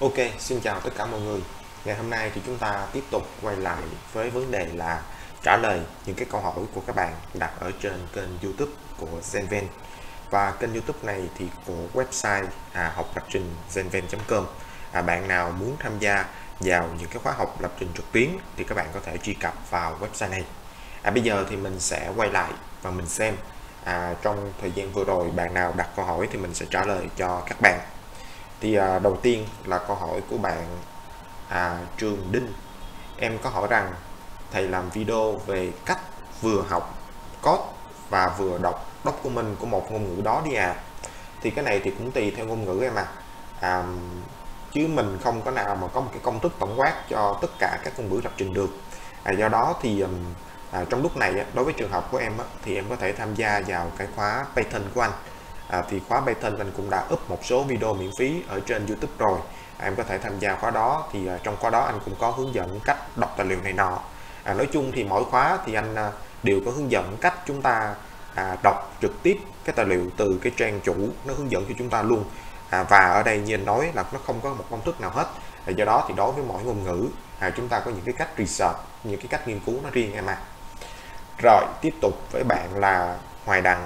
Ok, xin chào tất cả mọi người. Ngày hôm nay thì chúng ta tiếp tục quay lại với vấn đề là trả lời những cái câu hỏi của các bạn đặt ở trên kênh YouTube của Zenven. Và kênh YouTube này thì của website học lập trình zenven.com. Bạn nào muốn tham gia vào những cái khóa học lập trình trực tuyến thì các bạn có thể truy cập vào website này. Bây giờ thì mình sẽ quay lại và mình xem trong thời gian vừa rồi bạn nào đặt câu hỏi thì mình sẽ trả lời cho các bạn. Thì đầu tiên là câu hỏi của bạn Trường Đinh. Em có hỏi rằng thầy làm video về cách vừa học code và vừa đọc document của một ngôn ngữ đó đi Thì cái này thì cũng tùy theo ngôn ngữ em chứ mình không có nào mà có một cái công thức tổng quát cho tất cả các ngôn ngữ lập trình được. Do đó thì trong lúc này đối với trường hợp của em thì em có thể tham gia vào cái khóa Python của anh. Thì khóa Python mình cũng đã up một số video miễn phí ở trên YouTube rồi. Em có thể tham gia khóa đó. Thì trong khóa đó anh cũng có hướng dẫn cách đọc tài liệu này nọ. Nói chung thì mỗi khóa thì anh đều có hướng dẫn cách chúng ta đọc trực tiếp cái tài liệu từ cái trang chủ, nó hướng dẫn cho chúng ta luôn. Và ở đây như anh nói là nó không có một công thức nào hết. Do đó thì đối với mỗi ngôn ngữ chúng ta có những cái cách research, những cái cách nghiên cứu nó riêng em Rồi tiếp tục với bạn là Hoài Đặng.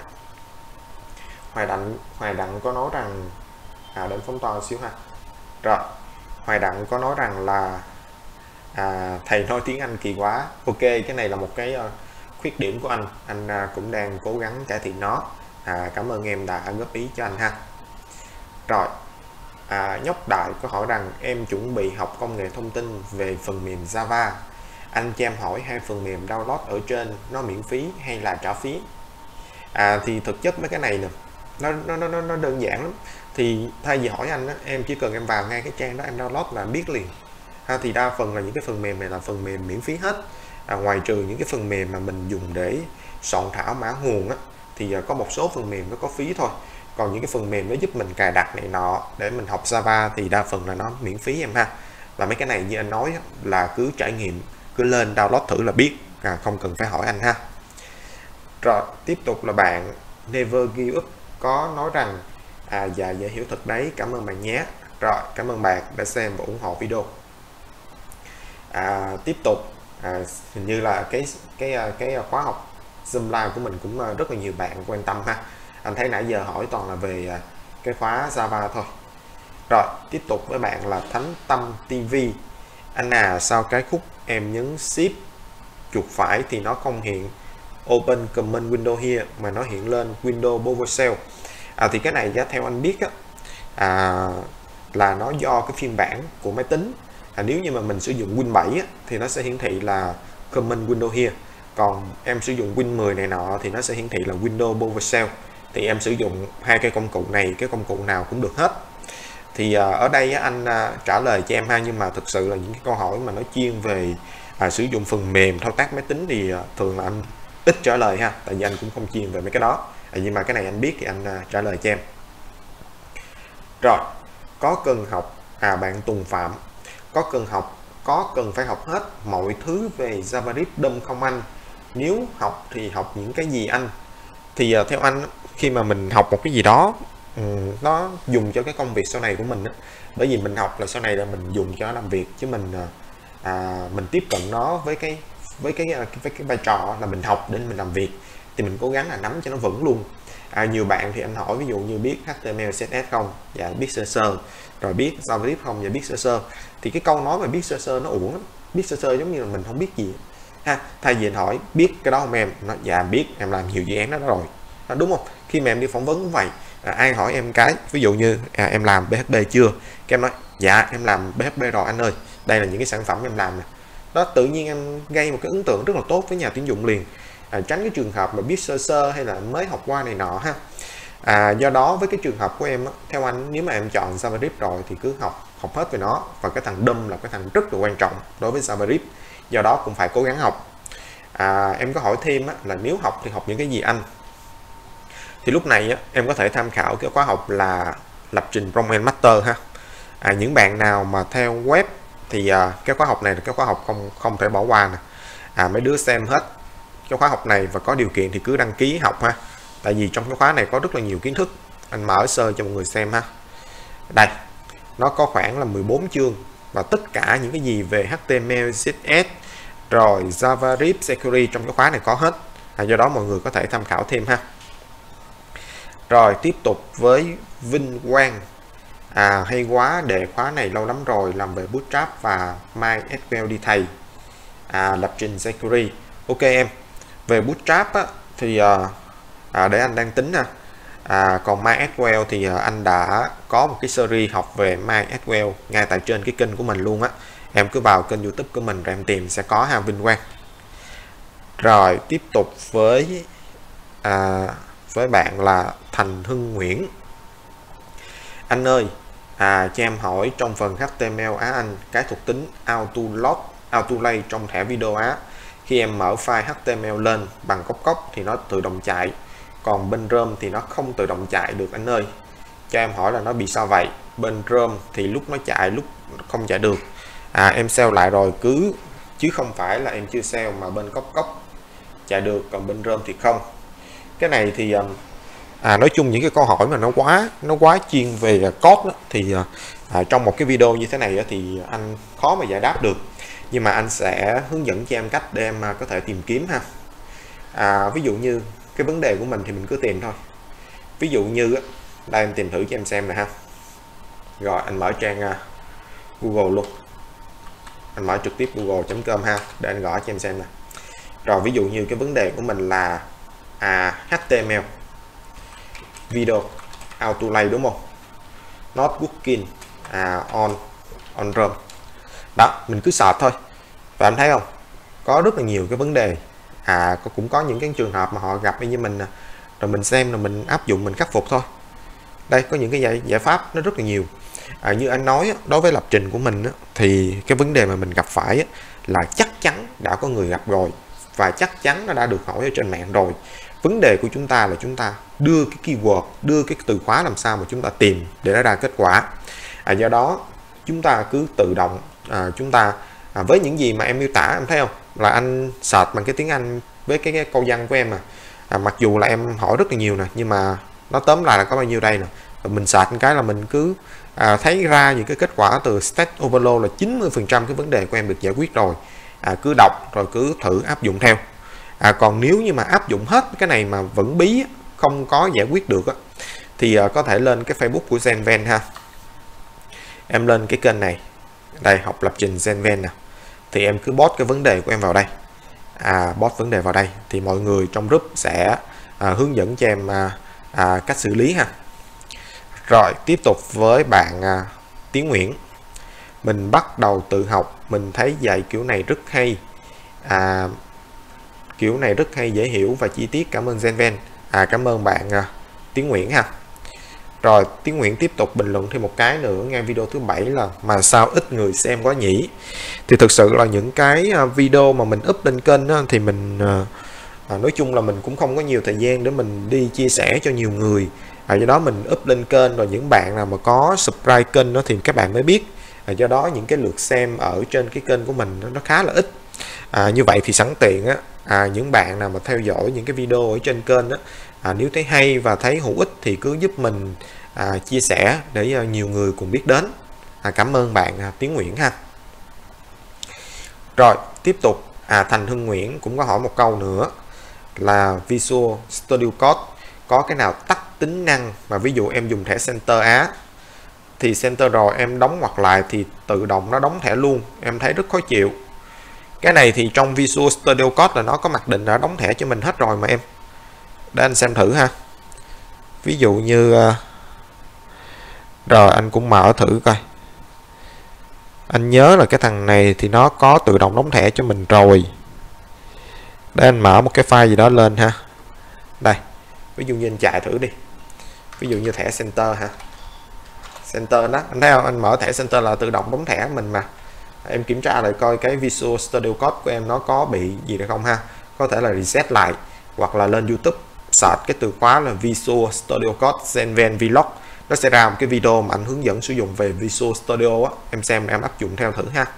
Hoài Đặng có nói rằng đến phóng to xíu ha. Rồi Hoài Đặng có nói rằng là thầy nói tiếng Anh kỳ quá. Ok, cái này là một cái khuyết điểm của anh cũng đang cố gắng cải thiện nó. Cảm ơn em đã góp ý cho anh ha. Rồi Nhóc Đại có hỏi rằng em chuẩn bị học công nghệ thông tin về phần mềm Java. Anh cho em hỏi hai phần mềm download ở trên nó miễn phí hay là trả phí? Thì thực chất mấy cái này nè, nó đơn giản lắm. Thì thay vì hỏi anh em chỉ cần em vào ngay cái trang đó em download là biết liền. Thì đa phần là những cái phần mềm này là phần mềm miễn phí hết. Ngoài trừ những cái phần mềm mà mình dùng để soạn thảo mã nguồn thì có một số phần mềm nó có phí thôi. Còn những cái phần mềm nó giúp mình cài đặt này nọ để mình học Java thì đa phần là nó miễn phí em ha. Và mấy cái này như anh nói là cứ trải nghiệm, cứ lên download thử là biết, không cần phải hỏi anh ha. Rồi tiếp tục là bạn Never Give Up có nói rằng dạ dễ hiểu thật đấy, cảm ơn bạn nhé. Rồi cảm ơn bạn đã xem và ủng hộ video. Tiếp tục hình như là cái khóa học Zoom Live của mình cũng rất là nhiều bạn quan tâm ha. Anh thấy nãy giờ hỏi toàn là về cái khóa Java thôi. Rồi tiếp tục với bạn là Thánh Tâm TV. Anh sao cái khúc em nhấn Shift chuột phải thì nó không hiện Open Command Window here mà nó hiện lên Windows PowerShell? Thì cái này theo anh biết là nó do cái phiên bản của máy tính. Nếu như mà mình sử dụng Win 7 thì nó sẽ hiển thị là Command Window here. Còn em sử dụng Win 10 này nọ thì nó sẽ hiển thị là Windows PowerShell. Thì em sử dụng hai cái công cụ này, cái công cụ nào cũng được hết. Thì ở đây anh trả lời cho em ha, nhưng mà thực sự là những cái câu hỏi mà nó chuyên về sử dụng phần mềm thao tác máy tính thì thường là anh ít trả lời ha, tại vì anh cũng không chuyên về mấy cái đó. Nhưng mà cái này anh biết thì anh trả lời cho em. Rồi có cần học bạn Tùng Phạm có cần phải học hết mọi thứ về JavaScript DOM không anh? Nếu học thì học những cái gì anh? Thì theo anh khi mà mình học một cái gì đó nó dùng cho cái công việc sau này của mình bởi vì mình học là sau này là mình dùng cho làm việc, chứ mình tiếp cận nó với cái vai trò là mình học để mình làm việc, thì mình cố gắng là nắm cho nó vững luôn. Nhiều bạn thì anh hỏi ví dụ như biết HTML CSS không? Dạ biết sơ sơ. Rồi biết JavaScript không? Dạ biết sơ sơ. Thì cái câu nói mà biết sơ sơ nó uổng lắm. Biết sơ sơ giống như là mình không biết gì ha. Thay vì anh hỏi biết cái đó không em, nó dạ biết, em làm nhiều dự án đó rồi, đúng không? Khi mà em đi phỏng vấn cũng vậy, ai hỏi em cái ví dụ như em làm PHP chưa, các em nói dạ em làm PHP rồi anh ơi, đây là những cái sản phẩm em làm nè. Đó, tự nhiên em gây một cái ấn tượng rất là tốt với nhà tuyển dụng liền. Tránh cái trường hợp mà biết sơ sơ hay là mới học qua này nọ ha. Do đó với cái trường hợp của em theo anh, nếu mà em chọn JavaScript rồi thì cứ học hết về nó, và cái thằng DOM là cái thằng rất là quan trọng đối với JavaScript, do đó cũng phải cố gắng học. Em có hỏi thêm là nếu học thì học những cái gì anh? Thì lúc này em có thể tham khảo cái khóa học là lập trình Prompt Master ha. Những bạn nào mà theo web thì cái khóa học này là cái khóa học không thể bỏ qua nè. Mấy đứa xem hết cái khóa học này và có điều kiện thì cứ đăng ký học ha, tại vì trong cái khóa này có rất là nhiều kiến thức. Anh mở sơ cho mọi người xem ha. Đây nó có khoảng là 14 chương và tất cả những cái gì về HTML, CSS rồi JavaScript, Security trong cái khóa này có hết. Do đó mọi người có thể tham khảo thêm ha. Rồi tiếp tục với Vinh Quang. Hay quá, đề khóa này lâu lắm rồi, làm về Bootstrap và MySQL đi thầy. Lập trình Security. Ok em. Về Bootstrap á, thì để anh đang tính ha. Còn MySQL thì anh đã có một cái series học về MySQL ngay tại trên cái kênh của mình luôn á. Em cứ vào kênh YouTube của mình rồi em tìm sẽ có ha, Vinh Quang. Rồi tiếp tục với bạn là Thành Hưng Nguyễn. Anh ơi, cho em hỏi trong phần HTML anh, cái thuộc tính auto-load trong thẻ video khi em mở file HTML lên bằng cốc thì nó tự động chạy, còn bên ROM thì nó không tự động chạy được anh ơi. Cho em hỏi là nó bị sao vậy? Bên ROM thì lúc nó chạy, lúc không chạy được. Em save lại rồi chứ không phải là em chưa save mà bên cốc chạy được, còn bên ROM thì không. Cái này thì nói chung những cái câu hỏi mà nó quá chuyên về code đó, thì trong một cái video như thế này thì anh khó mà giải đáp được, nhưng mà anh sẽ hướng dẫn cho em cách để em có thể tìm kiếm ha. Ví dụ như cái vấn đề của mình thì mình cứ tìm thôi. Ví dụ như đây em tìm thử cho em xem nè ha. Rồi anh mở trang Google luôn, anh mở trực tiếp google.com ha, để anh gõ cho em xem nè. Rồi ví dụ như cái vấn đề của mình là HTML video auto-lay đúng không? Not working on ROM. Đó, mình cứ search thôi. Và anh thấy không? Có rất là nhiều cái vấn đề. Cũng có những cái trường hợp mà họ gặp như mình nè. Rồi mình xem rồi mình áp dụng, mình khắc phục thôi. Đây có những cái giải pháp nó rất là nhiều. Như anh nói đối với lập trình của mình thì cái vấn đề mà mình gặp phải là chắc chắn đã có người gặp rồi, và chắc chắn nó đã được hỏi ở trên mạng rồi. Vấn đề của chúng ta là chúng ta đưa cái keyword, đưa cái từ khóa làm sao mà chúng ta tìm để nó ra kết quả. Do đó chúng ta cứ tự động chúng ta với những gì mà em miêu tả, em thấy không, là anh search bằng cái tiếng Anh với cái câu văn của em mặc dù là em hỏi rất là nhiều nè, nhưng mà nó tóm lại là có bao nhiêu đây nè. Mình search một cái là mình cứ thấy ra những cái kết quả từ Stack Overflow là 90% cái vấn đề của em được giải quyết rồi. Cứ đọc rồi cứ thử áp dụng theo. Còn nếu như mà áp dụng hết cái này mà vẫn bí, không có giải quyết được thì có thể lên cái Facebook của Zenven ha. Em lên cái kênh này, đây học lập trình Zenven nè, thì em cứ post cái vấn đề của em vào đây, post vấn đề vào đây thì mọi người trong group sẽ hướng dẫn cho em cách xử lý ha. Rồi tiếp tục với bạn Tiến Nguyễn. Mình bắt đầu tự học, mình thấy dạy kiểu này rất hay, kiểu này rất hay, dễ hiểu và chi tiết. Cảm ơn Zenven. Cảm ơn bạn Tiến Nguyễn ha. Rồi Tiến Nguyễn tiếp tục bình luận thêm một cái nữa ngay video thứ 7 là mà sao ít người xem quá nhỉ. Thì thực sự là những cái video mà mình up lên kênh thì mình nói chung là mình cũng không có nhiều thời gian để mình đi chia sẻ cho nhiều người. Do đó mình up lên kênh rồi những bạn nào mà có subscribe kênh đó thì các bạn mới biết. Do đó những cái lượt xem ở trên cái kênh của mình nó khá là ít. Như vậy thì sẵn tiện những bạn nào mà theo dõi những cái video ở trên kênh nếu thấy hay và thấy hữu ích thì cứ giúp mình chia sẻ để nhiều người cùng biết đến. Cảm ơn bạn Tiến Nguyễn ha. Rồi tiếp tục Thành Hưng Nguyễn cũng có hỏi một câu nữa là Visual Studio Code có cái nào tắt tính năng mà ví dụ em dùng thẻ Center thì Center rồi em đóng ngoặc lại thì tự động nó đóng thẻ luôn, em thấy rất khó chịu. Cái này thì trong Visual Studio Code là nó có mặc định đã đóng thẻ cho mình hết rồi mà em. Để anh xem thử ha. Ví dụ như rồi anh cũng mở thử coi. Anh nhớ là cái thằng này thì nó có tự động đóng thẻ cho mình rồi. Để anh mở một cái file gì đó lên ha. Đây, ví dụ như anh chạy thử đi. Ví dụ như thẻ Center ha. Center đó, anh thấy không? Anh mở thẻ Center là tự động đóng thẻ mình mà. Em kiểm tra lại coi cái Visual Studio Code của em nó có bị gì được không ha. Có thể là reset lại, hoặc là lên YouTube search cái từ khóa là Visual Studio Code Zenven Vlog, nó sẽ ra một cái video mà anh hướng dẫn sử dụng về Visual Studio em xem em áp dụng theo thử ha.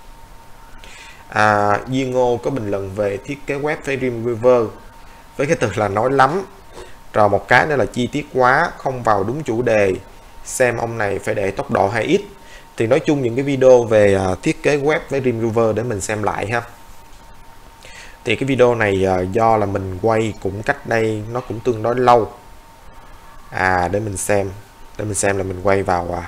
Duy Ngô có bình luận về thiết kế web phải Dreamweaver với cái từ là nói lắm. Rồi một cái nữa là chi tiết quá, không vào đúng chủ đề, xem ông này phải để tốc độ 2x. Thì nói chung những cái video về thiết kế web với Dreamweaver để mình xem lại ha. Thì cái video này do là mình quay cũng cách đây nó cũng tương đối lâu. Để mình xem là mình quay vào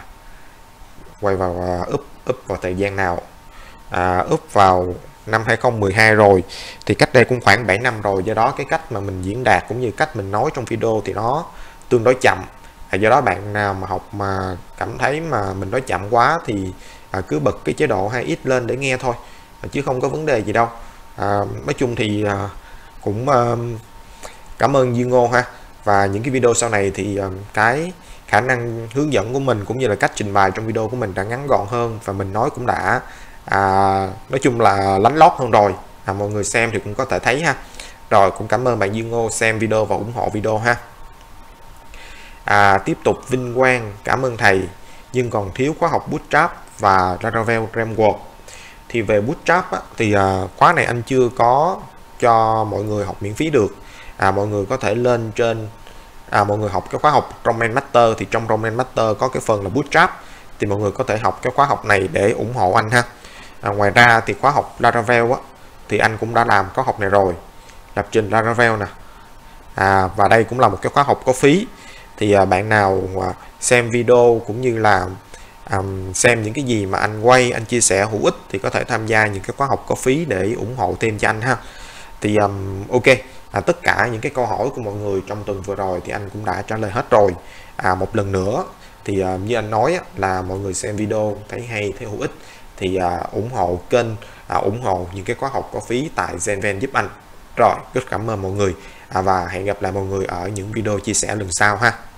up vào thời gian nào. Up vào năm 2012 rồi, thì cách đây cũng khoảng 7 năm rồi. Do đó cái cách mà mình diễn đạt cũng như cách mình nói trong video thì nó tương đối chậm. Do đó bạn nào mà học mà cảm thấy mà mình nói chậm quá thì cứ bật cái chế độ 2x lên để nghe thôi, chứ không có vấn đề gì đâu. Nói chung thì cũng cảm ơn Duy Ngô ha. Và những cái video sau này thì cái khả năng hướng dẫn của mình cũng như là cách trình bày trong video của mình đã ngắn gọn hơn, và mình nói cũng đã nói chung là lánh lót hơn rồi. Mọi người xem thì cũng có thể thấy ha. Rồi cũng cảm ơn bạn Duy Ngô xem video và ủng hộ video ha. Tiếp tục vinh quang cảm ơn thầy, nhưng còn thiếu khóa học Bootstrap và Laravel Framework. Thì về Bootstrap thì khóa này anh chưa có cho mọi người học miễn phí được. Mọi người có thể lên trên mọi người học cái khóa học Domain Master, thì trong Domain Master có cái phần là Bootstrap, thì mọi người có thể học cái khóa học này để ủng hộ anh ha. Ngoài ra thì khóa học Laravel thì anh cũng đã làm khóa học này rồi, lập trình Laravel nè. Và đây cũng là một cái khóa học có phí. Thì bạn nào xem video cũng như là xem những cái gì mà anh quay, anh chia sẻ hữu ích thì có thể tham gia những cái khóa học có phí để ủng hộ thêm cho anh ha. Thì ok, tất cả những cái câu hỏi của mọi người trong tuần vừa rồi thì anh cũng đã trả lời hết rồi. Một lần nữa thì như anh nói là mọi người xem video thấy hay, thấy hữu ích thì ủng hộ kênh, ủng hộ những cái khóa học có phí tại Zenven giúp anh. Rồi, rất cảm ơn mọi người và hẹn gặp lại mọi người ở những video chia sẻ lần sau ha.